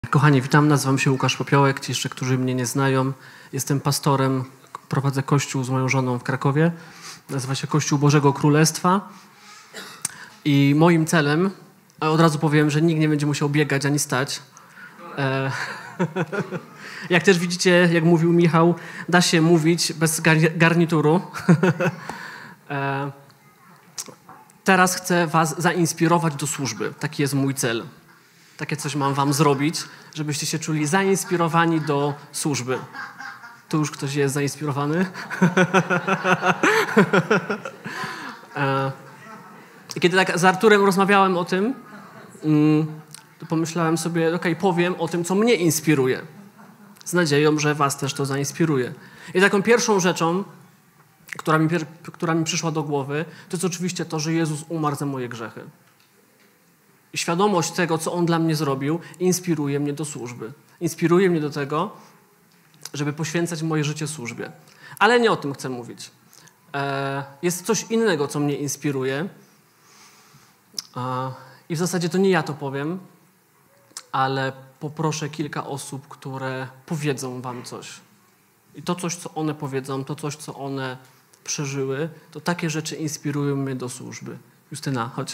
Kochani, witam, nazywam się Łukasz Popiołek, ci jeszcze, którzy mnie nie znają. Jestem pastorem, prowadzę kościół z moją żoną w Krakowie. Nazywa się Kościół Bożego Królestwa. I moim celem, a od razu powiem, że nikt nie będzie musiał biegać ani stać. Jak też widzicie, jak mówił Michał, da się mówić bez garnituru. Teraz chcę was zainspirować do służby. Taki jest mój cel. Takie coś mam wam zrobić, żebyście się czuli zainspirowani do służby. Tu już ktoś jest zainspirowany. I kiedy tak z Arturem rozmawiałem o tym, to pomyślałem sobie, powiem o tym, co mnie inspiruje. Z nadzieją, że was też to zainspiruje. I taką pierwszą rzeczą, która mi przyszła do głowy, to jest oczywiście to, że Jezus umarł za moje grzechy. I świadomość tego, co On dla mnie zrobił, inspiruje mnie do służby. Inspiruje mnie do tego, żeby poświęcać moje życie służbie. Ale nie o tym chcę mówić. Jest coś innego, co mnie inspiruje. I w zasadzie to nie ja to powiem, ale poproszę kilka osób, które powiedzą wam coś. I to coś, co one powiedzą, to coś, co one przeżyły, to takie rzeczy inspirują mnie do służby. Justyna, chodź.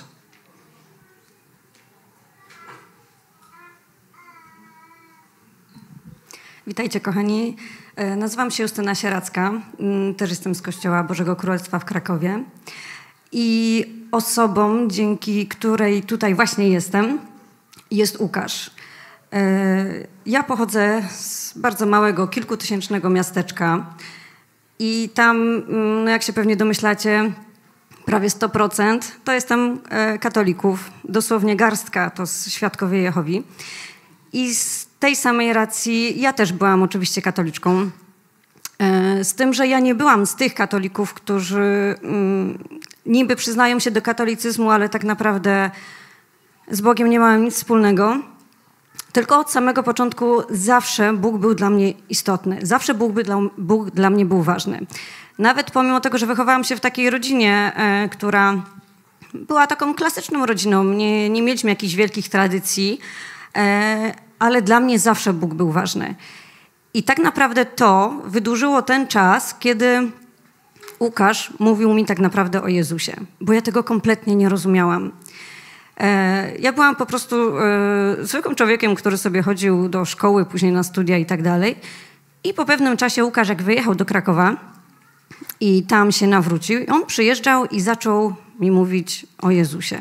Witajcie, kochani. Nazywam się Justyna Sieracka. Też jestem z Kościoła Bożego Królestwa w Krakowie. I osobą, dzięki której tutaj właśnie jestem, jest Łukasz. Ja pochodzę z bardzo małego, kilkutysięcznego miasteczka i tam, jak się pewnie domyślacie, prawie 100% to jest tam katolików. Dosłownie garstka to świadkowie Jehowi. I z tej samej racji ja też byłam oczywiście katoliczką. Z tym, że ja nie byłam z tych katolików, którzy niby przyznają się do katolicyzmu, ale tak naprawdę z Bogiem nie mają nic wspólnego. Tylko od samego początku zawsze Bóg był dla mnie istotny. Zawsze Bóg dla mnie był ważny. Nawet pomimo tego, że wychowałam się w takiej rodzinie, która była taką klasyczną rodziną. Nie mieliśmy jakichś wielkich tradycji, ale dla mnie zawsze Bóg był ważny. I tak naprawdę to wydłużyło ten czas, kiedy Łukasz mówił mi tak naprawdę o Jezusie, bo ja tego kompletnie nie rozumiałam. Ja byłam po prostu zwykłym człowiekiem, który sobie chodził do szkoły, później na studia i tak dalej. I po pewnym czasie Łukasz, jak wyjechał do Krakowa i tam się nawrócił, on przyjeżdżał i zaczął mi mówić o Jezusie.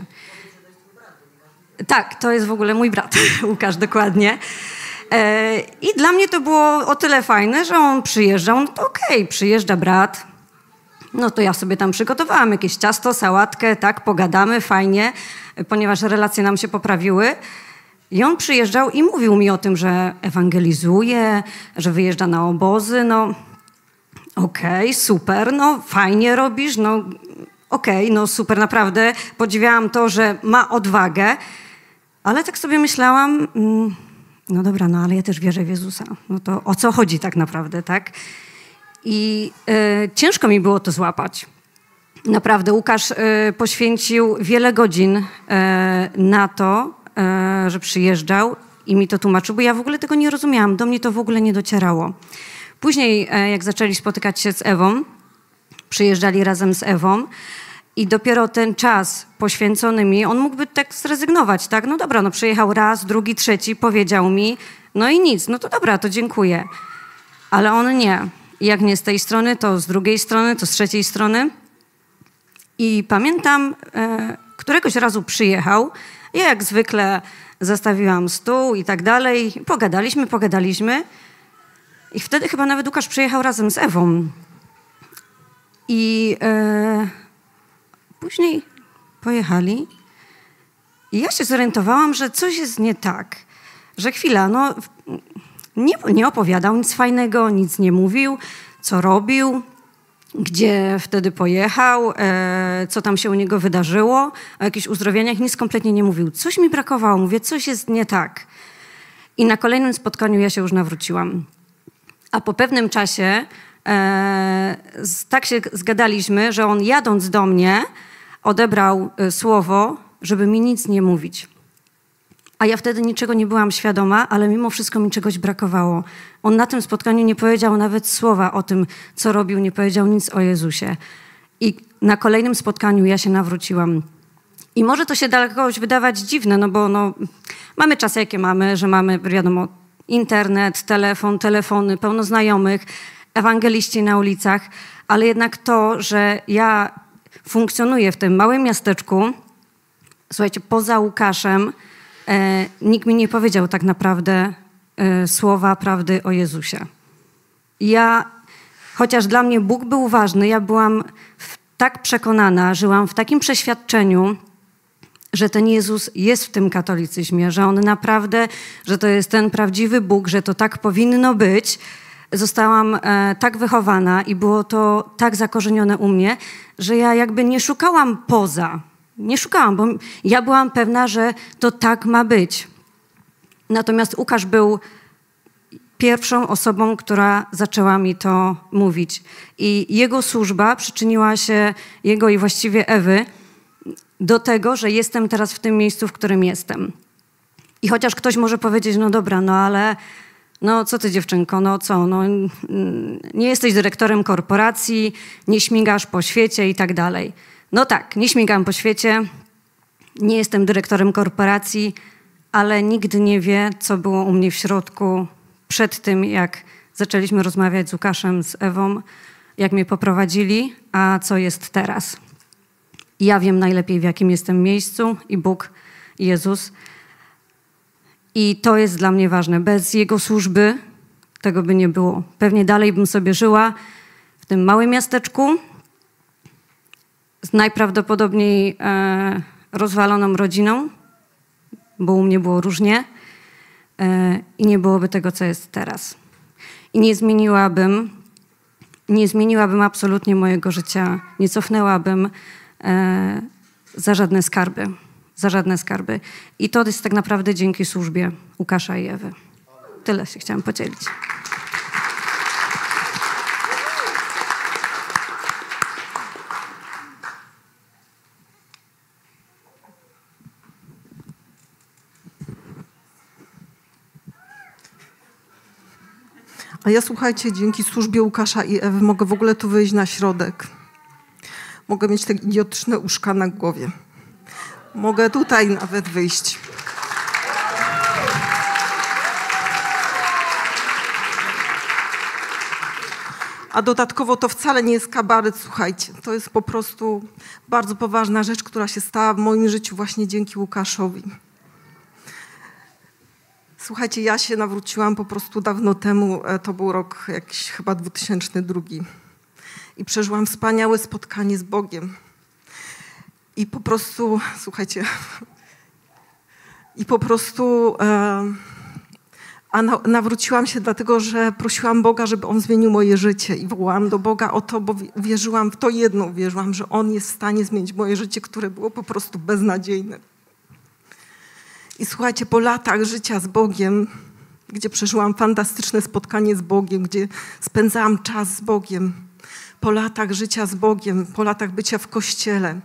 Tak, to jest w ogóle mój brat, Łukasz, dokładnie. I dla mnie to było o tyle fajne, że on przyjeżdżał, no to okej, przyjeżdża brat, no to ja sobie tam przygotowałam jakieś ciasto, sałatkę, tak, pogadamy, fajnie, ponieważ relacje nam się poprawiły. I on przyjeżdżał i mówił mi o tym, że ewangelizuje, że wyjeżdża na obozy, no okej, super, no fajnie robisz, no okej, no super, naprawdę podziwiałam to, że ma odwagę, ale tak sobie myślałam, no dobra, no ale ja też wierzę w Jezusa, no to o co chodzi tak naprawdę, tak? I ciężko mi było to złapać. Naprawdę Łukasz poświęcił wiele godzin na to, że przyjeżdżał i mi to tłumaczył, bo ja w ogóle tego nie rozumiałam, do mnie to w ogóle nie docierało. Później, jak zaczęli spotykać się z Ewą, przyjeżdżali razem z Ewą i dopiero ten czas poświęcony mi, on mógłby tak zrezygnować, tak? No dobra, no przyjechał raz, drugi, trzeci, powiedział mi, no i nic, no to dobra, to dziękuję. Ale on nie. I jak nie z tej strony, to z drugiej strony, to z trzeciej strony. I pamiętam, któregoś razu przyjechał, ja jak zwykle zastawiłam stół i tak dalej, pogadaliśmy. I wtedy chyba nawet Łukasz przyjechał razem z Ewą. I później pojechali i ja się zorientowałam, że coś jest nie tak. Że chwila, no nie opowiadał nic fajnego, nic nie mówił, co robił, gdzie wtedy pojechał, co tam się u niego wydarzyło, o jakichś uzdrowieniach, nic kompletnie nie mówił. Coś mi brakowało, mówię, coś jest nie tak. I na kolejnym spotkaniu ja się już nawróciłam. A po pewnym czasie tak się zgadaliśmy, że on jadąc do mnie odebrał słowo, żeby mi nic nie mówić. A ja wtedy niczego nie byłam świadoma, ale mimo wszystko mi czegoś brakowało. On na tym spotkaniu nie powiedział nawet słowa o tym, co robił, nie powiedział nic o Jezusie. I na kolejnym spotkaniu ja się nawróciłam. I może to się dla kogoś wydawać dziwne, no bo mamy czasy, jakie mamy, że mamy, wiadomo, internet, telefony, pełno znajomych, ewangeliści na ulicach, ale jednak to, że ja funkcjonuję w tym małym miasteczku, słuchajcie, poza Łukaszem, nikt mi nie powiedział tak naprawdę słowa prawdy o Jezusie. Chociaż dla mnie Bóg był ważny, ja byłam tak przekonana, żyłam w takim przeświadczeniu, że ten Jezus jest w tym katolicyzmie, że On naprawdę, że to jest ten prawdziwy Bóg, że to tak powinno być. Zostałam tak wychowana i było to tak zakorzenione u mnie, że ja jakby nie szukałam poza. Nie szukałam, bo ja byłam pewna, że to tak ma być. Natomiast Łukasz był pierwszą osobą, która zaczęła mi to mówić. I jego służba przyczyniła się, jego i właściwie Ewy, do tego, że jestem teraz w tym miejscu, w którym jestem. I chociaż ktoś może powiedzieć, no dobra, no ale no co ty dziewczynko, no co, no nie jesteś dyrektorem korporacji, nie śmigasz po świecie i tak dalej. No tak, nie śmigam po świecie, nie jestem dyrektorem korporacji, ale nikt nie wie, co było u mnie w środku przed tym, jak zaczęliśmy rozmawiać z Łukaszem, z Ewą, jak mnie poprowadzili, a co jest teraz. I ja wiem najlepiej, w jakim jestem miejscu i Bóg, i Jezus. I to jest dla mnie ważne. Bez Jego służby tego by nie było. Pewnie dalej bym sobie żyła w tym małym miasteczku z najprawdopodobniej rozwaloną rodziną, bo u mnie było różnie i nie byłoby tego, co jest teraz. I nie zmieniłabym absolutnie mojego życia, nie cofnęłabym za żadne skarby. I to jest tak naprawdę dzięki służbie Łukasza i Ewy. Tyle się chciałam podzielić. A ja, słuchajcie, dzięki służbie Łukasza i Ewy mogę w ogóle tu wyjść na środek. Mogę mieć te idiotyczne uszka na głowie. Mogę tutaj nawet wyjść. A dodatkowo to wcale nie jest kabaret, słuchajcie. To jest po prostu bardzo poważna rzecz, która się stała w moim życiu właśnie dzięki Łukaszowi. Słuchajcie, ja się nawróciłam po prostu dawno temu, to był rok jakiś chyba 2002 i przeżyłam wspaniałe spotkanie z Bogiem. I po prostu, słuchajcie, nawróciłam się dlatego, że prosiłam Boga, żeby On zmienił moje życie i wołałam do Boga o to, bo wierzyłam w to jedno, wierzyłam, że On jest w stanie zmienić moje życie, które było po prostu beznadziejne. I słuchajcie, po latach życia z Bogiem, gdzie przeżyłam fantastyczne spotkanie z Bogiem, gdzie spędzałam czas z Bogiem, po latach życia z Bogiem, po latach bycia w Kościele,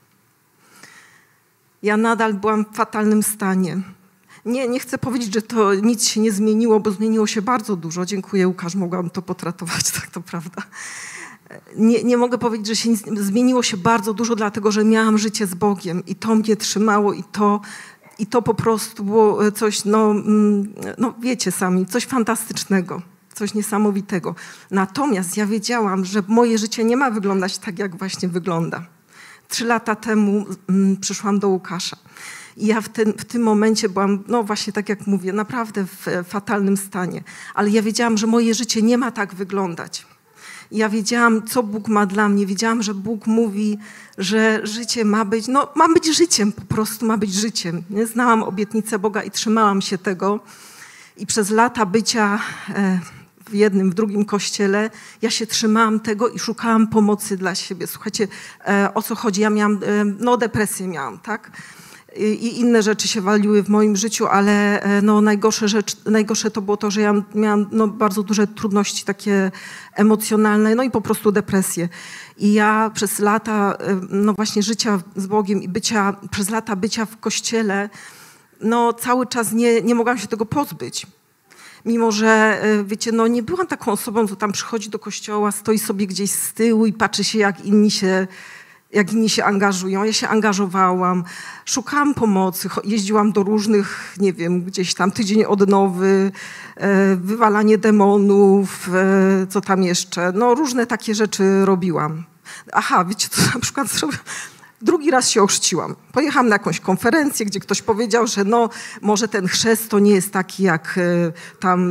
ja nadal byłam w fatalnym stanie. Nie chcę powiedzieć, że to nic się nie zmieniło, bo zmieniło się bardzo dużo. Dziękuję, Łukasz, mogłam to potratować, tak to prawda. Nie mogę powiedzieć, że zmieniło się bardzo dużo, dlatego że miałam życie z Bogiem i to mnie trzymało i to po prostu było coś, no wiecie sami, coś fantastycznego, coś niesamowitego. Natomiast ja wiedziałam, że moje życie nie ma wyglądać tak, jak właśnie wygląda. 3 lata temu przyszłam do Łukasza. I ja w tym momencie byłam, no właśnie tak jak mówię, naprawdę w fatalnym stanie. Ale ja wiedziałam, że moje życie nie ma tak wyglądać. Ja wiedziałam, co Bóg ma dla mnie. Wiedziałam, że Bóg mówi, że życie ma być życiem, po prostu ma być życiem. Nie? Znałam obietnicę Boga i trzymałam się tego. I przez lata bycia w jednym, w drugim kościele, ja się trzymałam tego i szukałam pomocy dla siebie. Słuchajcie, o co chodzi? Ja miałam, depresję miałam, tak? I inne rzeczy się waliły w moim życiu, ale najgorsze to było to, że ja miałam bardzo duże trudności takie emocjonalne, no i po prostu depresję. I ja przez lata właśnie życia z Bogiem i przez lata bycia w Kościele no cały czas nie mogłam się tego pozbyć. Mimo że, wiecie, no nie byłam taką osobą, co tam przychodzi do kościoła, stoi sobie gdzieś z tyłu i patrzy się, jak inni się angażują. Ja się angażowałam, szukałam pomocy, jeździłam do różnych, nie wiem, gdzieś tam tydzień odnowy, wywalanie demonów, co tam jeszcze. No różne takie rzeczy robiłam. Aha, wiecie, co na przykład zrobiłam? Drugi raz się ochrzciłam. Pojechałam na jakąś konferencję, gdzie ktoś powiedział, że no, może ten chrzest to nie jest taki jak tam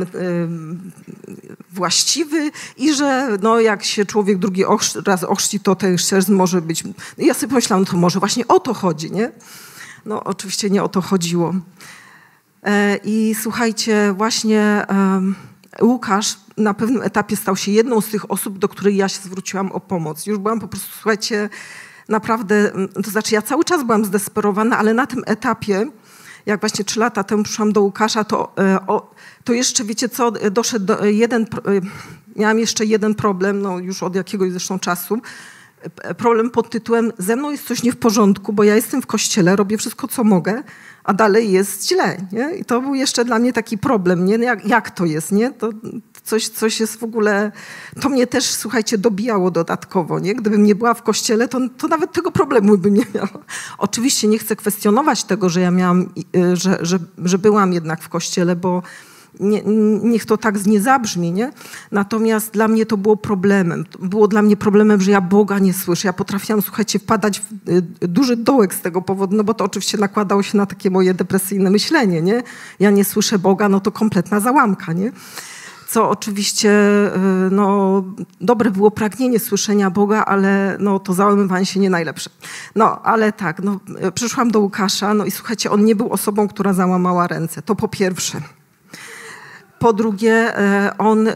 właściwy i że no, jak się człowiek drugi raz ochrzci, to ten chrzest może być... I ja sobie pomyślałam, no to może właśnie o to chodzi, nie? No oczywiście nie o to chodziło. I słuchajcie, właśnie Łukasz na pewnym etapie stał się jedną z tych osób, do której ja się zwróciłam o pomoc. Już byłam po prostu, słuchajcie, naprawdę, to znaczy ja cały czas byłam zdesperowana, ale na tym etapie, jak właśnie 3 lata temu przyszłam do Łukasza, to jeszcze, wiecie co, doszedł miałam jeszcze jeden problem, no już od jakiegoś zresztą czasu, problem pod tytułem ze mną jest coś nie w porządku, bo ja jestem w kościele, robię wszystko, co mogę, a dalej jest źle, nie? I to był jeszcze dla mnie taki problem, nie? Jak to jest, nie? To coś jest w ogóle... To mnie też, słuchajcie, dobijało dodatkowo, nie? Gdybym nie była w kościele, to nawet tego problemu bym nie miała. Oczywiście nie chcę kwestionować tego, że ja miałam, że byłam jednak w kościele, bo niech to tak nie zabrzmi, nie? Natomiast dla mnie to było problemem. Było dla mnie problemem, że ja Boga nie słyszę. Ja potrafiłam, słuchajcie, wpadać w duży dołek z tego powodu, no bo to oczywiście nakładało się na takie moje depresyjne myślenie, nie? Ja nie słyszę Boga, no to kompletna załamka, nie? Co oczywiście, no, dobre było pragnienie słyszenia Boga, ale no, to załamywanie się nie najlepsze. No, ale tak, no, przyszłam do Łukasza, no i słuchajcie, on nie był osobą, która załamała ręce. To po pierwsze. Po drugie, on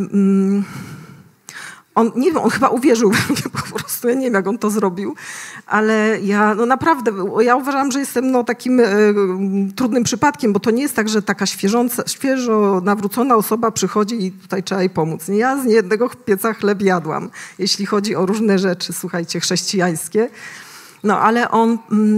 nie wiem, on chyba uwierzył we mnie po prostu, ja nie wiem, jak on to zrobił, ale ja, no naprawdę, ja uważam, że jestem no, takim trudnym przypadkiem, bo to nie jest tak, że taka świeżo nawrócona osoba przychodzi i tutaj trzeba jej pomóc. Ja z niejednego pieca chleb jadłam, jeśli chodzi o różne rzeczy, słuchajcie, chrześcijańskie. No, ale on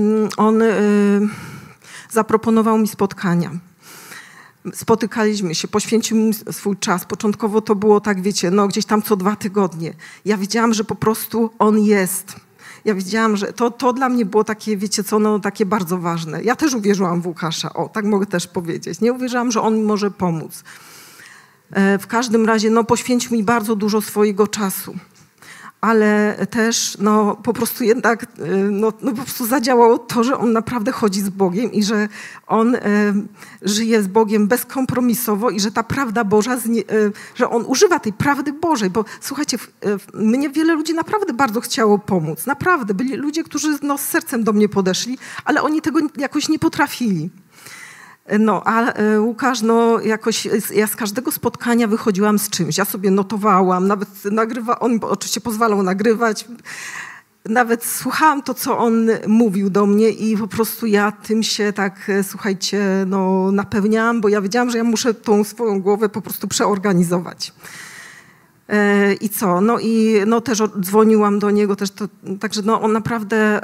zaproponował mi spotkania. Spotykaliśmy się, poświęcił mi swój czas. Początkowo to było tak, wiecie, no gdzieś tam co 2 tygodnie. Ja wiedziałam, że po prostu on jest. Ja wiedziałam, że to dla mnie było takie, wiecie co, no takie bardzo ważne. Ja też uwierzyłam w Łukasza, o, tak mogę też powiedzieć. Nie uwierzyłam, że on mi może pomóc. W każdym razie, no poświęcił mi bardzo dużo swojego czasu. Ale też no, po prostu jednak no, po prostu zadziałało to, że on naprawdę chodzi z Bogiem i że on żyje z Bogiem bezkompromisowo i że ta prawda Boża, że on używa tej prawdy Bożej, bo słuchajcie, mnie wiele ludzi naprawdę bardzo chciało pomóc, naprawdę. Byli ludzie, którzy no, z sercem do mnie podeszli, ale oni tego jakoś nie potrafili. No, a Łukasz, no jakoś, ja z każdego spotkania wychodziłam z czymś. Ja sobie notowałam, nawet on oczywiście pozwalał nagrywać. Nawet słuchałam to, co on mówił do mnie i po prostu ja tym się tak, słuchajcie, no napełniałam, bo ja wiedziałam, że ja muszę tą swoją głowę po prostu przeorganizować. I co? No i no, też dzwoniłam do niego, też to, także no, on naprawdę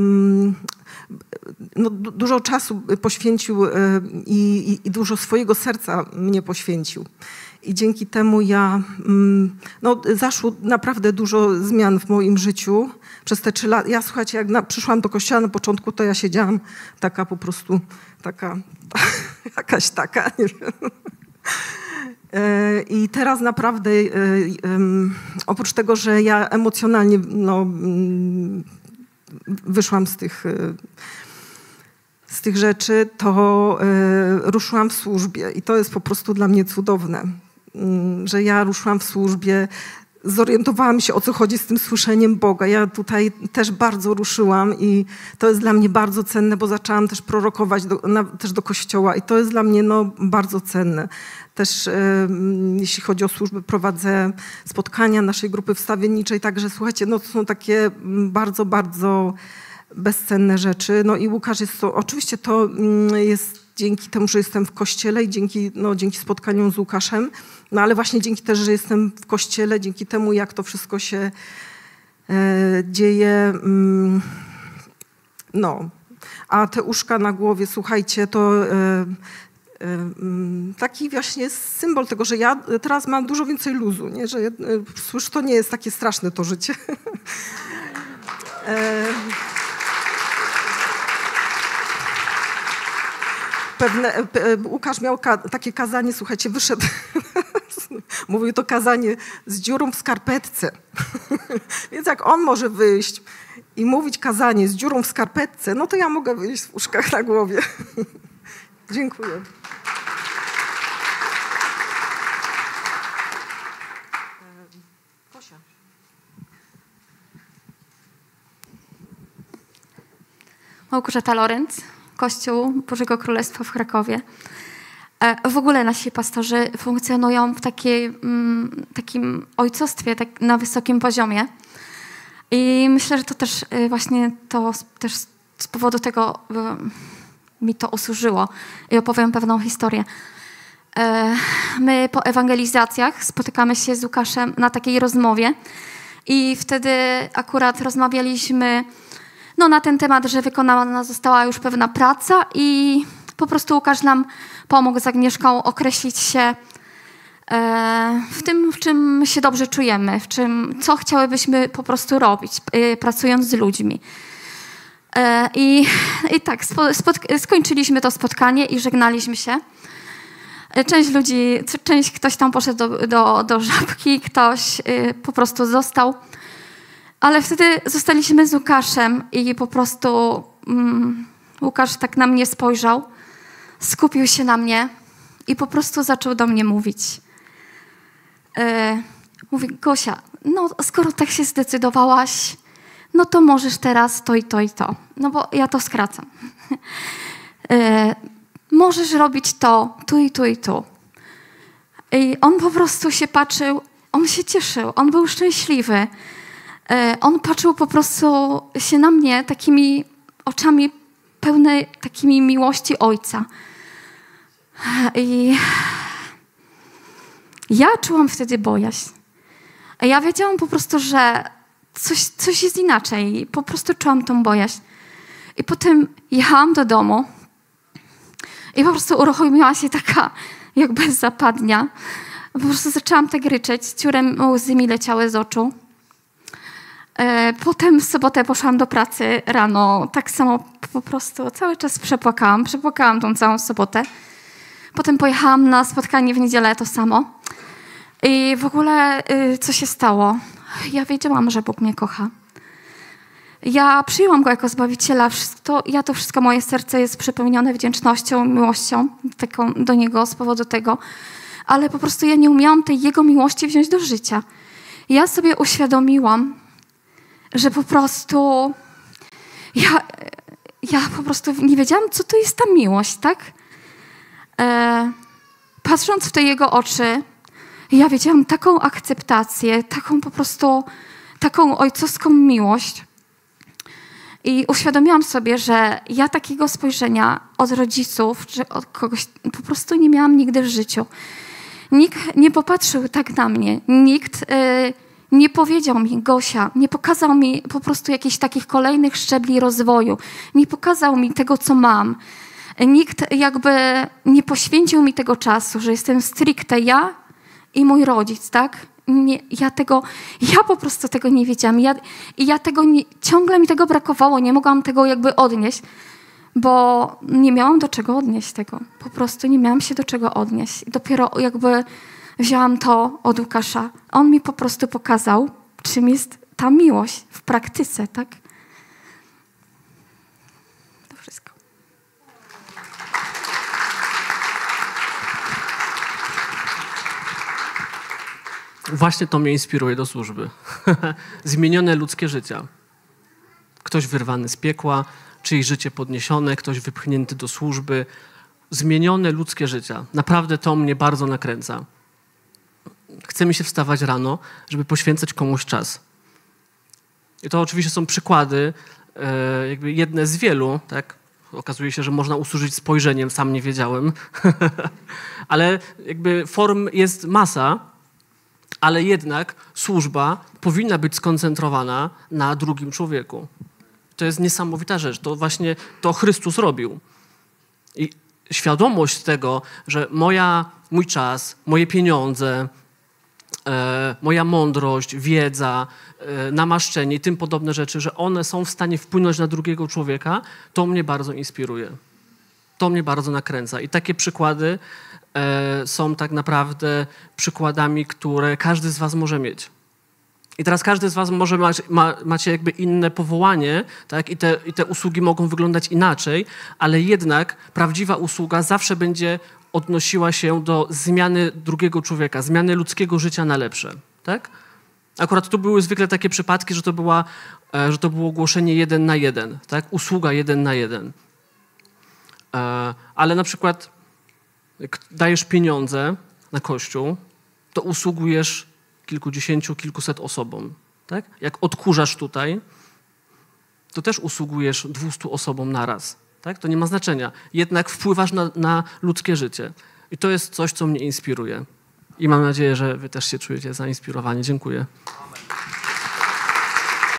no, dużo czasu poświęcił i dużo swojego serca mnie poświęcił. I dzięki temu ja, no, zaszło naprawdę dużo zmian w moim życiu przez te 3 lata. Ja, słuchajcie, jak przyszłam do kościoła na początku, to ja siedziałam taka po prostu, jakaś taka, nie wiem. I teraz naprawdę, oprócz tego, że ja emocjonalnie no, wyszłam z tych rzeczy, to ruszyłam w służbie i to jest po prostu dla mnie cudowne, że ja ruszyłam w służbie, zorientowałam się, o co chodzi z tym słyszeniem Boga. Ja tutaj też bardzo ruszyłam i to jest dla mnie bardzo cenne, bo zaczęłam też prorokować też do kościoła i to jest dla mnie no, bardzo cenne. Też jeśli chodzi o służbę, prowadzę spotkania naszej grupy wstawienniczej, także słuchajcie, no, to są takie bardzo, bardzo bezcenne rzeczy. No i Łukasz jest to, oczywiście to jest dzięki temu, że jestem w kościele i dzięki spotkaniom z Łukaszem, no ale właśnie dzięki też, że jestem w kościele, dzięki temu, jak to wszystko się dzieje, no. A te uszka na głowie, słuchajcie, to taki właśnie symbol tego, że ja teraz mam dużo więcej luzu, nie? Że już to nie jest takie straszne to życie. Łukasz miał takie kazanie, słuchajcie, wyszedł, mówił to kazanie z dziurą w skarpetce. Więc jak on może wyjść i mówić kazanie z dziurą w skarpetce, no to ja mogę wyjść w uszkach na głowie. Dziękuję. Kosia. Małgorzata Lorenz, Kościół Bożego Królestwa w Krakowie. W ogóle nasi pastorzy funkcjonują w takim ojcostwie tak na wysokim poziomie. I myślę, że to też właśnie też z powodu tego mi to usłużyło. I opowiem pewną historię. My po ewangelizacjach spotykamy się z Łukaszem na takiej rozmowie i wtedy akurat rozmawialiśmy na ten temat, że wykonana została już pewna praca i po prostu Łukasz nam pomógł z Agnieszką określić się w tym, w czym się dobrze czujemy, co chciałybyśmy po prostu robić, pracując z ludźmi. I tak, skończyliśmy to spotkanie i żegnaliśmy się. Ktoś tam poszedł do żabki, ktoś po prostu został. Ale wtedy zostaliśmy z Łukaszem i po prostu Łukasz tak na mnie spojrzał, skupił się na mnie i po prostu zaczął do mnie mówić. Mówi: Gosia, no skoro tak się zdecydowałaś, no to możesz teraz to i to i to. No bo ja to skracam. Możesz robić to, tu i tu i tu. I on po prostu się patrzył, on się cieszył, on był szczęśliwy. On patrzył po prostu się na mnie takimi oczami pełne takimi miłości Ojca. I ja czułam wtedy bojaźń. Ja wiedziałam po prostu, że coś jest inaczej. Po prostu czułam tą bojaźń. I potem jechałam do domu i po prostu uruchomiła się taka jakby zapadnia. Po prostu zaczęłam tak ryczeć, ciurem łzy mi leciały z oczu. Potem w sobotę poszłam do pracy rano, tak samo po prostu cały czas przepłakałam tą całą sobotę. Potem pojechałam na spotkanie w niedzielę, to samo. I w ogóle co się stało? Ja wiedziałam, że Bóg mnie kocha. Ja przyjęłam Go jako Zbawiciela. To wszystko moje serce jest przepełnione wdzięcznością, miłością taką do Niego z powodu tego. Ale po prostu ja nie umiałam tej Jego miłości wziąć do życia. Ja sobie uświadomiłam, że po prostu ja po prostu nie wiedziałam, co to jest ta miłość, tak? Patrząc w te Jego oczy, ja wiedziałam taką akceptację, taką po prostu, taką ojcowską miłość. I uświadomiłam sobie, że ja takiego spojrzenia od rodziców, czy od kogoś po prostu nie miałam nigdy w życiu. Nikt nie popatrzył tak na mnie. Nikt nie powiedział mi: Gosia, nie pokazał mi po prostu jakichś takich kolejnych szczebli rozwoju. Nie pokazał mi tego, co mam. Nikt jakby nie poświęcił mi tego czasu, że jestem stricte ja i mój rodzic, tak? Ja po prostu tego nie wiedziałam. Ciągle mi tego brakowało, nie mogłam tego jakby odnieść, bo nie miałam do czego odnieść tego. Po prostu nie miałam się do czego odnieść. I dopiero jakby wzięłam to od Łukasza. On mi po prostu pokazał, czym jest ta miłość w praktyce, tak? To wszystko. Właśnie to mnie inspiruje do służby. Zmienione ludzkie życia. Ktoś wyrwany z piekła, czyjeś życie podniesione, ktoś wypchnięty do służby. Zmienione ludzkie życia. Naprawdę to mnie bardzo nakręca. Chce mi się wstawać rano, żeby poświęcać komuś czas. I to oczywiście są przykłady, jakby jedne z wielu, tak? Okazuje się, że można usłużyć spojrzeniem, sam nie wiedziałem. Ale jakby form jest masa, ale jednak służba powinna być skoncentrowana na drugim człowieku. To jest niesamowita rzecz. To właśnie to Chrystus robił. I świadomość tego, że mój czas, moje pieniądze, moja mądrość, wiedza, namaszczenie i tym podobne rzeczy, że one są w stanie wpłynąć na drugiego człowieka, to mnie bardzo inspiruje. To mnie bardzo nakręca. I takie przykłady są tak naprawdę przykładami, które każdy z was może mieć. I teraz każdy z was może macie jakby inne powołanie, tak? I te usługi mogą wyglądać inaczej, ale jednak prawdziwa usługa zawsze będzie odnosiła się do zmiany drugiego człowieka, zmiany ludzkiego życia na lepsze, tak? Akurat tu były zwykle takie przypadki, że to było głoszenie 1 na 1, tak? Usługa 1 na 1. Ale na przykład jak dajesz pieniądze na Kościół, to usługujesz kilkudziesięciu, kilkuset osobom, tak? Jak odkurzasz tutaj, to też usługujesz 200 osobom naraz, tak? To nie ma znaczenia. Jednak wpływasz na ludzkie życie. I to jest coś, co mnie inspiruje. I mam nadzieję, że wy też się czujecie zainspirowani. Dziękuję.